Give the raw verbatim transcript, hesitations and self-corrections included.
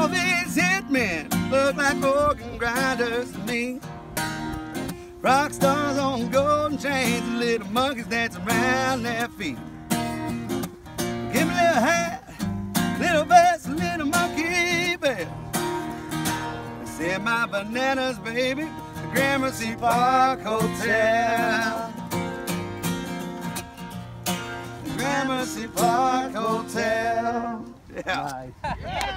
All these hit men look like organ grinders to me. Rock stars on golden chains and little monkeys dancing around their feet. Give me a little hat, little vest, little monkey bell. Send my bananas, baby, to Gramercy Park Hotel. The Gramercy Park Hotel. Yeah. Nice.